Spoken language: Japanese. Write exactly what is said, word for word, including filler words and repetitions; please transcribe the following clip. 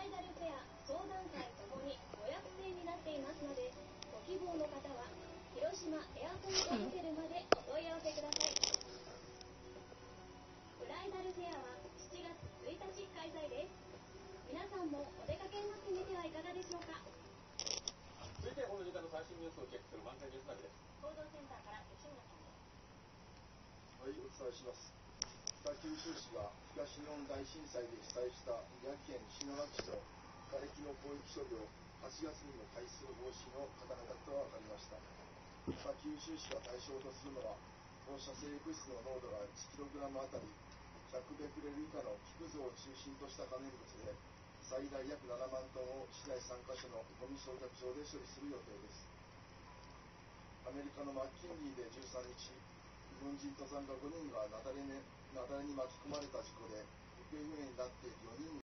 イダルフェア相談会ともに予約制になっていますので、ご希望の方は広島エアポートホテルまでお問い合わせください。ブライダルフェアはしちがつついたち開催です。皆さんもお出かけになってみてはいかがでしょうか。 続いてこの時間の最新ニュースをチェックする満点ニュースナビです。 報道センターから吉村さんです。 はい、お伝えします。北九州市が東日本大震災で被災した宮城県篠崎市の瓦礫の広域処理をはちがつにも開始する方針を固めたことが分かりました。北九州市が対象とするのは放射性物質の濃度が いちキログラム あたりひゃくベクレル以下の木くずを中心とした可燃物で、最大約ななまんトンを市内さんカ所のゴミ焼却場で処理する予定です。アメリカのマッキンリーでじゅうさんにち、日本人登山家ごにんが雪崩に巻き込まれた事故で行方不明になっているよにん